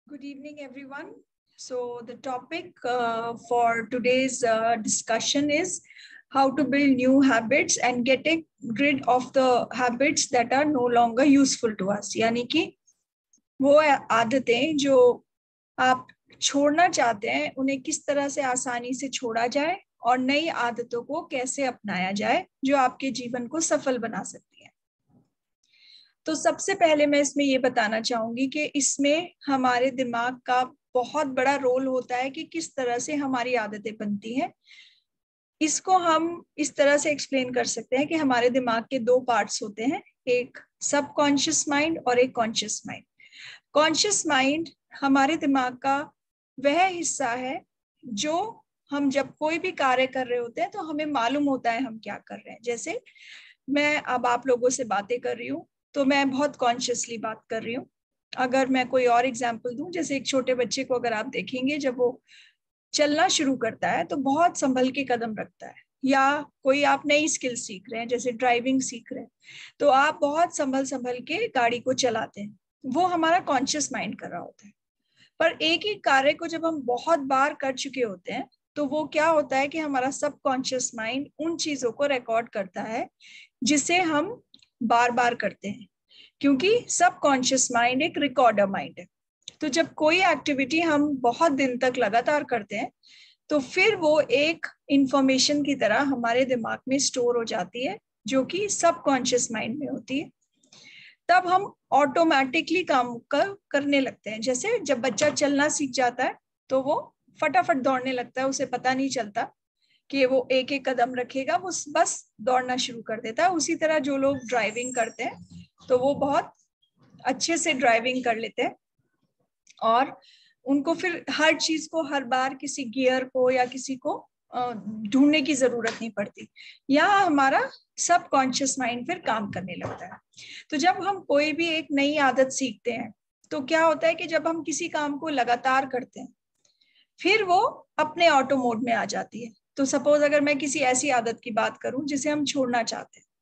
Good evening, everyone. So the topic for today's discussion is how to build new habits and getting rid of the habits that are no longer useful to us. यानी कि वो आदतें जो आप छोड़ना चाहते हैं उन्हें किस तरह से आसानी से छोड़ा जाए और नई आदतों को कैसे अपनाया जाए जो आपके जीवन को सफल बना सकती है। तो सबसे पहले मैं इसमें ये बताना चाहूंगी कि इसमें हमारे दिमाग का बहुत बड़ा रोल होता है कि किस तरह से हमारी आदतें बनती हैं। इसको हम इस तरह से एक्सप्लेन कर सकते हैं कि हमारे दिमाग के दो पार्ट्स होते हैं, एक सबकॉन्शियस माइंड और एक कॉन्शियस माइंड। कॉन्शियस माइंड हमारे दिमाग का वह हिस्सा है जो हम जब कोई भी कार्य कर रहे होते हैं तो हमें मालूम होता है हम क्या कर रहे हैं। जैसे मैं अब आप लोगों से बातें कर रही हूँ तो मैं बहुत कॉन्शियसली बात कर रही हूँ। अगर मैं कोई और एग्जाम्पल दूं, जैसे एक छोटे बच्चे को अगर आप देखेंगे जब वो चलना शुरू करता है तो बहुत संभल के कदम रखता है, या कोई आप नई स्किल सीख रहे हैं जैसे ड्राइविंग सीख रहे हैं तो आप बहुत संभल संभल के गाड़ी को चलाते हैं। वो हमारा कॉन्शियस माइंड कर रहा होता है। पर एक ही कार्य को जब हम बहुत बार कर चुके होते हैं तो वो क्या होता है कि हमारा सबकॉन्शियस माइंड उन चीजों को रिकॉर्ड करता है जिसे हम बार बार करते हैं, क्योंकि सबकॉन्शियस माइंड एक रिकॉर्डर माइंड है। तो जब कोई एक्टिविटी हम बहुत दिन तक लगातार करते हैं तो फिर वो एक इंफॉर्मेशन की तरह हमारे दिमाग में स्टोर हो जाती है जो कि सबकॉन्शियस माइंड में होती है। तब हम ऑटोमेटिकली काम करने लगते हैं। जैसे जब बच्चा चलना सीख जाता है तो वो फटाफट दौड़ने लगता है, उसे पता नहीं चलता कि वो एक एक कदम रखेगा, वो बस दौड़ना शुरू कर देता है। उसी तरह जो लोग ड्राइविंग करते हैं तो वो बहुत अच्छे से ड्राइविंग कर लेते हैं और उनको फिर हर चीज को हर बार किसी गियर को या किसी को ढूंढने की जरूरत नहीं पड़ती। यहाँ हमारा सबकॉन्शियस माइंड फिर काम करने लगता है। तो जब हम कोई भी एक नई आदत सीखते हैं तो क्या होता है कि जब हम किसी काम को लगातार करते हैं फिर वो अपने ऑटो मोड में आ जाती है। तो सपोज अगर मैं किसी ऐसी आदत की बात करूं जिसे हम छोड़ना चाहते हैं,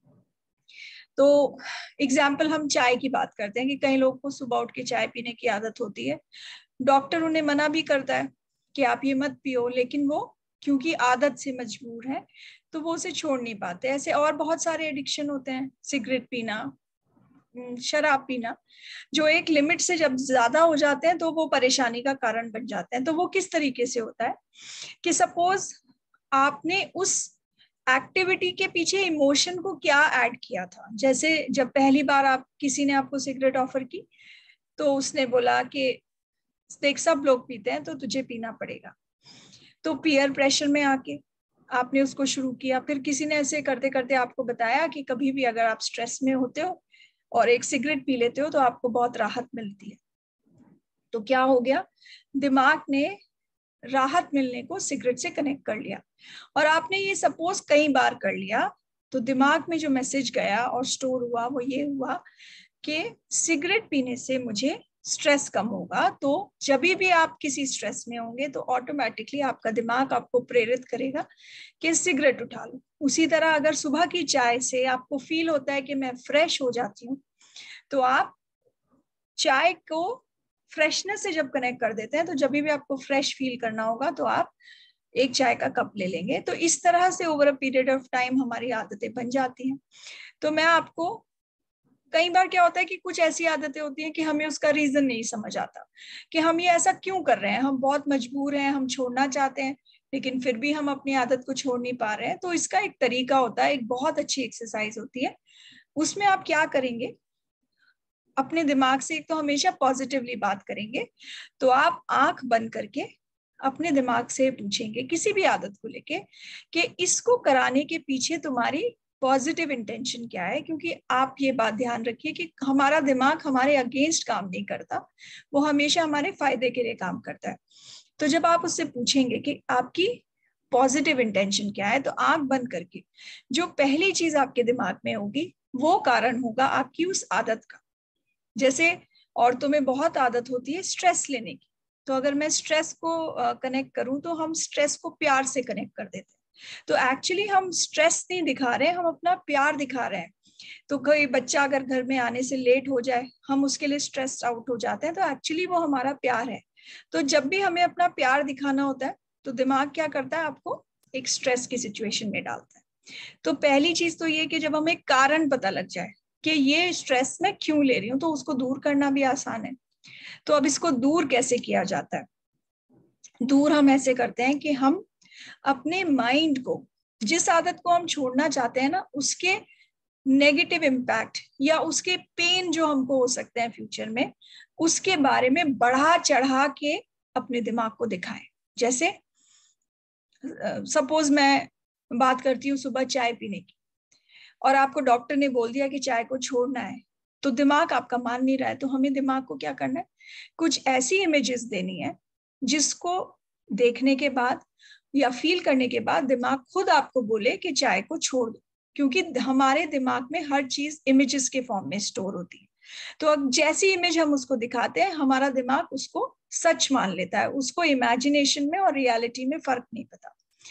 तो एग्जाम्पल हम चाय की बात करते हैं कि कई लोगों को सुबह उठ के चाय पीने की आदत होती है। डॉक्टर उन्हें मना भी करता है कि आप ये मत पियो, लेकिन वो क्योंकि आदत से मजबूर है तो वो उसे छोड़ नहीं पाते। ऐसे और बहुत सारे एडिक्शन होते हैं, सिगरेट पीना, शराब पीना, जो एक लिमिट से जब ज्यादा हो जाते हैं तो वो परेशानी का कारण बन जाते हैं। तो वो किस तरीके से होता है कि सपोज आपने उस एक्टिविटी के पीछे इमोशन को क्या ऐड किया था। जैसे जब पहली बार आप किसी ने आपको सिगरेट ऑफर की तो उसने बोला कि देख सब लोग पीते हैं तो तुझे पीना पड़ेगा। तो पीयर प्रेशर में आके आपने उसको शुरू किया। फिर किसी ने ऐसे करते करते आपको बताया कि कभी भी अगर आप स्ट्रेस में होते हो और एक सिगरेट पी लेते हो तो आपको बहुत राहत मिलती है। तो क्या हो गया, दिमाग ने राहत मिलने को सिगरेट से कनेक्ट कर लिया और आपने ये सपोज कई बार कर लिया तो दिमाग में जो मैसेज गया और स्टोर हुआ वो ये हुआ कि सिगरेट पीने से मुझे स्ट्रेस कम होगा। तो जब भी आप किसी स्ट्रेस में होंगे तो ऑटोमेटिकली आपका दिमाग आपको प्रेरित करेगा कि सिगरेट उठा लो। उसी तरह अगर सुबह की चाय से आपको फील होता है कि मैं फ्रेश हो जाती हूँ तो आप चाय को फ्रेशनेस से जब कनेक्ट कर देते हैं तो जब भी आपको फ्रेश फील करना होगा तो आप एक चाय का कप ले लेंगे। तो इस तरह से over a period of time हमारी आदतें बन जाती हैं। तो मैं आपको, कई बार क्या होता है कि कुछ ऐसी आदतें होती हैं कि हमें उसका रीजन नहीं समझ आता कि हम ये ऐसा क्यों कर रहे हैं, हम बहुत मजबूर हैं, हम छोड़ना चाहते हैं लेकिन फिर भी हम अपनी आदत को छोड़ नहीं पा रहे हैं। तो इसका एक तरीका होता है, एक बहुत अच्छी एक्सरसाइज होती है। उसमें आप क्या करेंगे, अपने दिमाग से एक तो हमेशा पॉजिटिवली बात करेंगे। तो आप आंख बंद करके अपने दिमाग से पूछेंगे किसी भी आदत को लेके कि इसको कराने के पीछे तुम्हारी पॉजिटिव इंटेंशन क्या है। क्योंकि आप ये बात ध्यान रखिए कि हमारा दिमाग हमारे अगेंस्ट काम नहीं करता, वो हमेशा हमारे फायदे के लिए काम करता है। तो जब आप उससे पूछेंगे कि आपकी पॉजिटिव इंटेंशन क्या है तो आंख बंद करके जो पहली चीज आपके दिमाग में होगी वो कारण होगा आपकी उस आदत का। जैसे औरतों में बहुत आदत होती है स्ट्रेस लेने की, तो अगर मैं स्ट्रेस को कनेक्ट करूं तो हम स्ट्रेस को प्यार से कनेक्ट कर देते हैं। तो एक्चुअली हम स्ट्रेस नहीं दिखा रहे हैं, हम अपना प्यार दिखा रहे हैं। तो कोई बच्चा अगर घर में आने से लेट हो जाए, हम उसके लिए स्ट्रेस आउट हो जाते हैं, तो एक्चुअली वो हमारा प्यार है। तो जब भी हमें अपना प्यार दिखाना होता है तो दिमाग क्या करता है, आपको एक स्ट्रेस की सिचुएशन में डालता है। तो पहली चीज तो ये कि जब हमें कारण पता लग जाए कि ये स्ट्रेस मैं क्यों ले रही हूँ, तो उसको दूर करना भी आसान है। तो अब इसको दूर कैसे किया जाता है? दूर हम ऐसे करते हैं कि हम अपने माइंड को, जिस आदत को हम छोड़ना चाहते हैं ना, उसके नेगेटिव इम्पैक्ट या उसके पेन जो हमको हो सकते हैं फ्यूचर में, उसके बारे में बढ़ा चढ़ा के अपने दिमाग को दिखाएं। जैसे सपोज मैं बात करती हूँ सुबह चाय पीने की, और आपको डॉक्टर ने बोल दिया कि चाय को छोड़ना है, तो दिमाग आपका मान नहीं रहा है। तो हमें दिमाग को क्या करना है, कुछ ऐसी इमेजेस देनी है जिसको देखने के बाद या फील करने के बाद दिमाग खुद आपको बोले कि चाय को छोड़ दो। क्योंकि हमारे दिमाग में हर चीज इमेजेस के फॉर्म में स्टोर होती है। तो अब जैसी इमेज हम उसको दिखाते हैं, हमारा दिमाग उसको सच मान लेता है। उसको इमेजिनेशन में और रियलिटी में फर्क नहीं पता।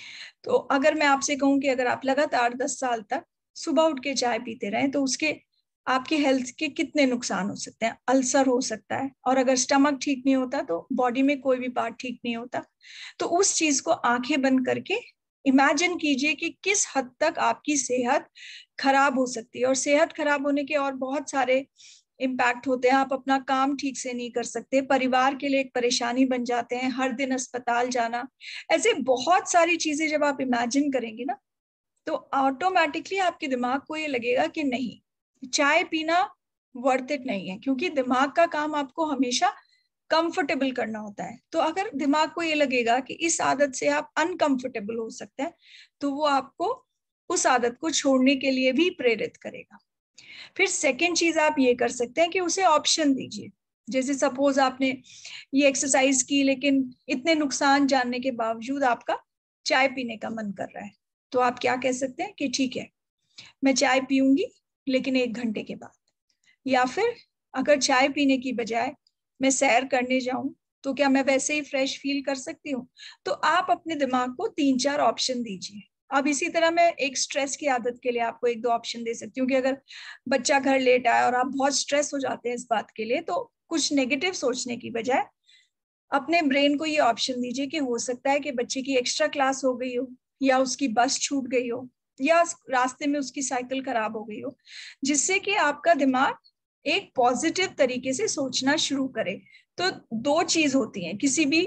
तो अगर मैं आपसे कहूं कि अगर आप लगातार 10 साल तक सुबह उठ के चाय पीते रहें, तो उसके आपके हेल्थ के कितने नुकसान हो सकते हैं। अल्सर हो सकता है, और अगर स्टमक ठीक नहीं होता तो बॉडी में कोई भी पार्ट ठीक नहीं होता। तो उस चीज को आंखें बंद करके इमेजिन कीजिए कि किस हद तक आपकी सेहत खराब हो सकती है। और सेहत खराब होने के और बहुत सारे इम्पैक्ट होते हैं। आप अपना काम ठीक से नहीं कर सकते, परिवार के लिए एक परेशानी बन जाते हैं, हर दिन अस्पताल जाना, ऐसे बहुत सारी चीजें जब आप इमेजिन करेंगे ना, तो ऑटोमेटिकली आपके दिमाग को ये लगेगा कि नहीं, चाय पीना वर्थ इट नहीं है। क्योंकि दिमाग का काम आपको हमेशा कंफर्टेबल करना होता है। तो अगर दिमाग को ये लगेगा कि इस आदत से आप अनकंफर्टेबल हो सकते हैं, तो वो आपको उस आदत को छोड़ने के लिए भी प्रेरित करेगा। फिर सेकेंड चीज आप ये कर सकते हैं कि उसे ऑप्शन दीजिए। जैसे सपोज आपने ये एक्सरसाइज की, लेकिन इतने नुकसान जानने के बावजूद आपका चाय पीने का मन कर रहा है, तो आप क्या कह सकते हैं कि ठीक है, मैं चाय पीऊंगी लेकिन 1 घंटे के बाद। या फिर अगर चाय पीने की बजाय मैं सैर करने जाऊं, तो क्या मैं वैसे ही फ्रेश फील कर सकती हूँ? तो आप अपने दिमाग को 3-4 ऑप्शन दीजिए। अब इसी तरह मैं एक स्ट्रेस की आदत के लिए आपको 1-2 ऑप्शन दे सकती हूँ कि अगर बच्चा घर लेट आया और आप बहुत स्ट्रेस हो जाते हैं इस बात के लिए, तो कुछ नेगेटिव सोचने की बजाय अपने ब्रेन को ये ऑप्शन दीजिए कि हो सकता है कि बच्चे की एक्स्ट्रा क्लास हो गई हो, या उसकी बस छूट गई हो, या रास्ते में उसकी साइकिल खराब हो गई हो, जिससे कि आपका दिमाग एक पॉजिटिव तरीके से सोचना शुरू करे। तो 2 चीज होती हैं किसी भी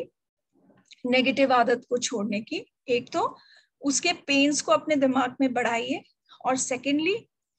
नेगेटिव आदत को छोड़ने की। एक तो उसके पेन्स को अपने दिमाग में बढ़ाइए, और सेकेंडली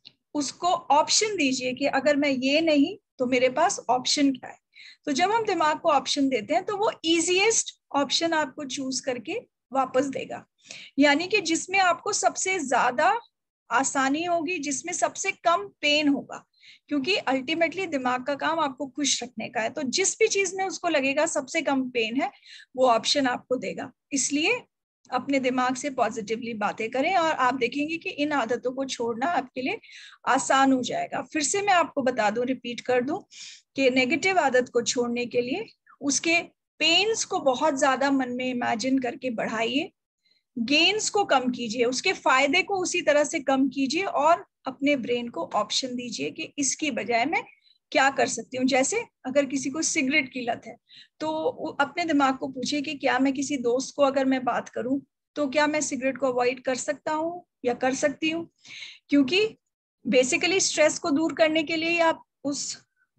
उसको ऑप्शन दीजिए कि अगर मैं ये नहीं तो मेरे पास ऑप्शन क्या है। तो जब हम दिमाग को ऑप्शन देते हैं, तो वो इजीएस्ट ऑप्शन आपको चूज करके वापस देगा। यानी कि जिसमें आपको सबसे ज्यादा आसानी होगी, जिसमें सबसे कम पेन होगा। क्योंकि अल्टीमेटली दिमाग का काम आपको खुश रखने का है। तो जिस भी चीज में उसको लगेगा सबसे कम पेन है, वो ऑप्शन आपको देगा। इसलिए अपने दिमाग से पॉजिटिवली बातें करें, और आप देखेंगे कि इन आदतों को छोड़ना आपके लिए आसान हो जाएगा। फिर से मैं आपको बता दूं, रिपीट कर दूं कि नेगेटिव आदत को छोड़ने के लिए उसके पेन्स को बहुत ज्यादा मन में इमेजिन करके बढ़ाइए, गेन्स को कम कीजिए, उसके फायदे को उसी तरह से कम कीजिए, और अपने ब्रेन को ऑप्शन दीजिए कि इसकी बजाय मैं क्या कर सकती हूँ। जैसे अगर किसी को सिगरेट की लत है, तो अपने दिमाग को पूछिए कि क्या मैं किसी दोस्त को अगर मैं बात करूं, तो क्या मैं सिगरेट को अवॉइड कर सकता हूँ या कर सकती हूँ। क्योंकि बेसिकली स्ट्रेस को दूर करने के लिए आप उस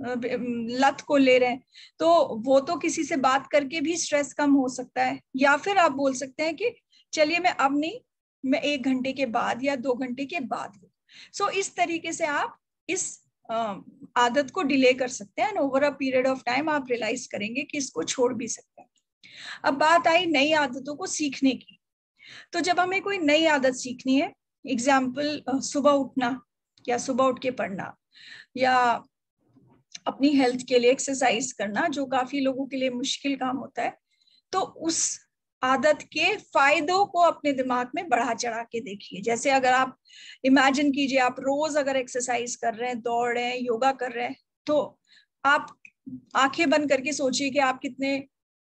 लत को ले रहे हैं, तो वो तो किसी से बात करके भी स्ट्रेस कम हो सकता है। या फिर आप बोल सकते हैं कि चलिए मैं अब नहीं, मैं 1 घंटे के बाद या 2 घंटे के बाद लूं। सो इस तरीके से आप इस आदत को डिले कर सकते हैं, over a period of time आप रियलाइज करेंगे कि इसको छोड़ भी सकते हैं। अब बात आई नई आदतों को सीखने की। तो जब हमें कोई नई आदत सीखनी है, एग्जाम्पल सुबह उठना, या सुबह उठ के पढ़ना, या अपनी हेल्थ के लिए एक्सरसाइज करना, जो काफी लोगों के लिए मुश्किल काम होता है, तो उस आदत के फायदों को अपने दिमाग में बढ़ा चढ़ा के देखिए। जैसे अगर आप इमेजिन कीजिए, आप रोज अगर एक्सरसाइज कर रहे हैं, दौड़ रहे हैं, योगा कर रहे हैं, तो आप आंखें बंद करके सोचिए कि आप कितने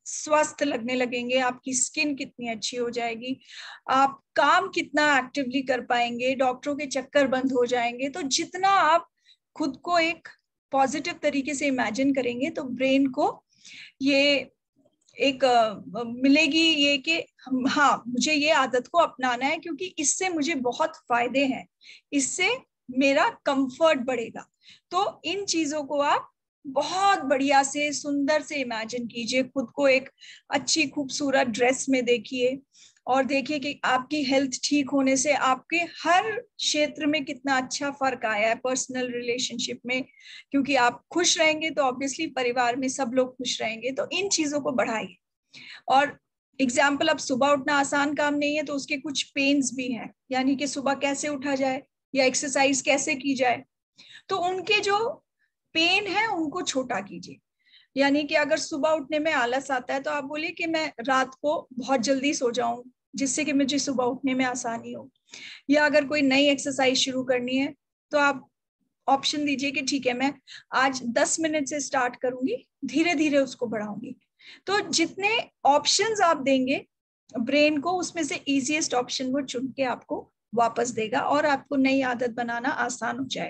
स्वस्थ लगने लगेंगे, आपकी स्किन कितनी अच्छी हो जाएगी, आप काम कितना एक्टिवली कर पाएंगे, डॉक्टरों के चक्कर बंद हो जाएंगे। तो जितना आप खुद को एक पॉजिटिव तरीके से इमेजिन करेंगे तो ब्रेन को ये एक मिलेगी ये कि हाँ, मुझे ये आदत को अपनाना है क्योंकि इससे मुझे बहुत फायदे हैं, इससे मेरा कंफर्ट बढ़ेगा। तो इन चीजों को आप बहुत बढ़िया से सुंदर से इमेजिन कीजिए, खुद को एक अच्छी खूबसूरत ड्रेस में देखिए और देखिए कि आपकी हेल्थ ठीक होने से आपके हर क्षेत्र में कितना अच्छा फर्क आया है पर्सनल रिलेशनशिप में, क्योंकि आप खुश रहेंगे तो ऑब्वियसली परिवार में सब लोग खुश रहेंगे। तो इन चीजों को बढ़ाइए। और एग्जाम्पल, अब सुबह उठना आसान काम नहीं है तो उसके कुछ पेन्स भी हैं, यानी कि सुबह कैसे उठा जाए या एक्सरसाइज कैसे की जाए, तो उनके जो पेन है उनको छोटा कीजिए। यानी कि अगर सुबह उठने में आलस आता है तो आप बोलिए कि मैं रात को बहुत जल्दी सो जाऊं जिससे कि मुझे सुबह उठने में आसानी हो। या अगर कोई नई एक्सरसाइज शुरू करनी है तो आप ऑप्शन दीजिए कि ठीक है, मैं आज 10 मिनट से स्टार्ट करूंगी, धीरे धीरे उसको बढ़ाऊंगी। तो जितने ऑप्शंस आप देंगे ब्रेन को, उसमें से इजीएस्ट ऑप्शन वो चुन के आपको वापस देगा और आपको नई आदत बनाना आसान हो जाएगा।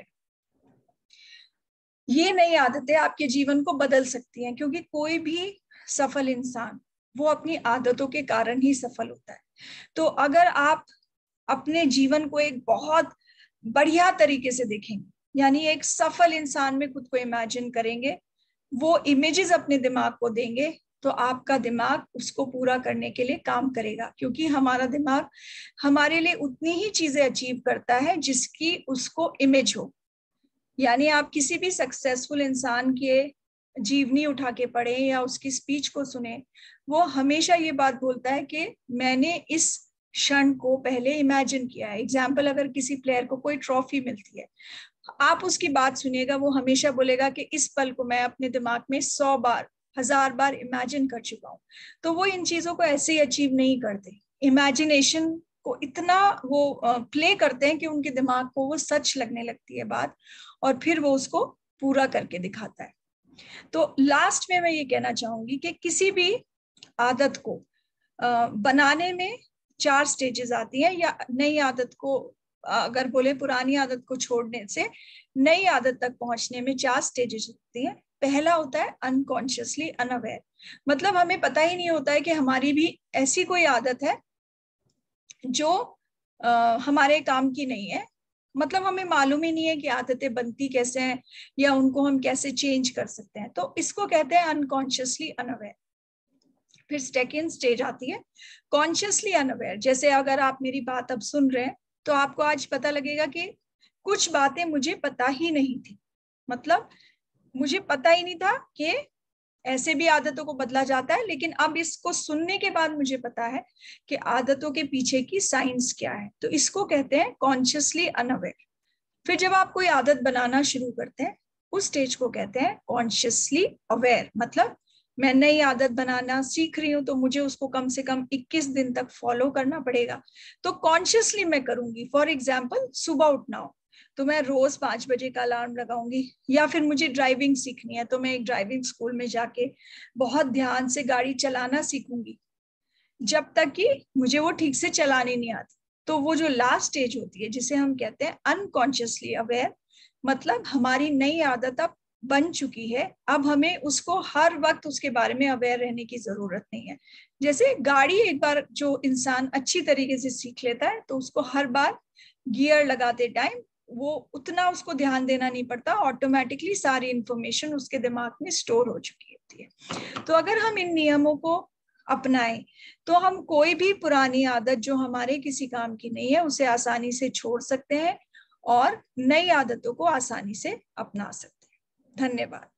ये नई आदतें आपके जीवन को बदल सकती हैं, क्योंकि कोई भी सफल इंसान वो अपनी आदतों के कारण ही सफल होता है। तो अगर आप अपने जीवन को एक बहुत बढ़िया तरीके से देखेंगे, यानी एक सफल इंसान में खुद को इमेजिन करेंगे, वो इमेजेस अपने दिमाग को देंगे, तो आपका दिमाग उसको पूरा करने के लिए काम करेगा, क्योंकि हमारा दिमाग हमारे लिए उतनी ही चीजें अचीव करता है जिसकी उसको इमेज हो। यानी आप किसी भी सक्सेसफुल इंसान के जीवनी उठा के पढ़े या उसकी स्पीच को सुने, वो हमेशा ये बात बोलता है कि मैंने इस क्षण को पहले इमेजिन किया है। एग्जाम्पल, अगर किसी प्लेयर को कोई ट्रॉफी मिलती है, आप उसकी बात सुनिएगा, वो हमेशा बोलेगा कि इस पल को मैं अपने दिमाग में 100 बार 1000 बार इमेजिन कर चुका हूँ। तो वो इन चीजों को ऐसे ही अचीव नहीं करते, इमेजिनेशन को इतना वो प्ले करते हैं कि उनके दिमाग को वो सच लगने लगती है बात, और फिर वो उसको पूरा करके दिखाता है। तो लास्ट में मैं ये कहना चाहूंगी कि किसी भी आदत को बनाने में 4 स्टेजेस आती हैं, या नई आदत को अगर बोले पुरानी आदत को छोड़ने से नई आदत तक पहुंचने में 4 स्टेजेस होती हैं। पहला होता है अनकॉन्शियसली अनअवेयर, मतलब हमें पता ही नहीं होता है कि हमारी भी ऐसी कोई आदत है जो हमारे काम की नहीं है, मतलब हमें मालूम ही नहीं है कि आदतें बनती कैसे हैं या उनको हम कैसे चेंज कर सकते हैं। तो इसको कहते हैं अनकॉन्शियसली अनअवेयर। फिर सेकेंड स्टेज आती है कॉन्शियसली अनअवेयर। जैसे अगर आप मेरी बात अब सुन रहे हैं तो आपको आज पता लगेगा कि कुछ बातें मुझे पता ही नहीं थी, मतलब मुझे पता ही नहीं था कि ऐसे भी आदतों को बदला जाता है, लेकिन अब इसको सुनने के बाद मुझे पता है कि आदतों के पीछे की साइंस क्या है। तो इसको कहते हैं कॉन्शियसली अनअवेयर। फिर जब आप कोई आदत बनाना शुरू करते हैं उस स्टेज को कहते हैं कॉन्शियसली अवेयर, मतलब मैं नई आदत बनाना सीख रही हूँ तो मुझे उसको कम से कम 21 दिन तक फॉलो करना पड़ेगा, तो कॉन्शियसली मैं करूंगी। फॉर एग्जाम्पल, सुबह उठना हो तो मैं रोज 5 बजे का अलार्म लगाऊंगी, या फिर मुझे ड्राइविंग सीखनी है तो मैं एक ड्राइविंग स्कूल में जाके बहुत ध्यान से गाड़ी चलाना सीखूंगी जब तक कि मुझे वो ठीक से चलानी नहीं आती। तो वो जो लास्ट स्टेज होती है जिसे हम कहते हैं अनकॉन्शियसली अवेयर, मतलब हमारी नई आदत अब बन चुकी है, अब हमें उसको हर वक्त उसके बारे में अवेयर रहने की जरूरत नहीं है। जैसे गाड़ी एक बार जो इंसान अच्छी तरीके से सीख लेता है तो उसको हर बार गियर लगाते टाइम वो उतना उसको ध्यान देना नहीं पड़ता, ऑटोमेटिकली सारी इंफॉर्मेशन उसके दिमाग में स्टोर हो चुकी होती है। तो अगर हम इन नियमों को अपनाएं तो हम कोई भी पुरानी आदत जो हमारे किसी काम की नहीं है उसे आसानी से छोड़ सकते हैं और नई आदतों को आसानी से अपना सकते हैं। धन्यवाद।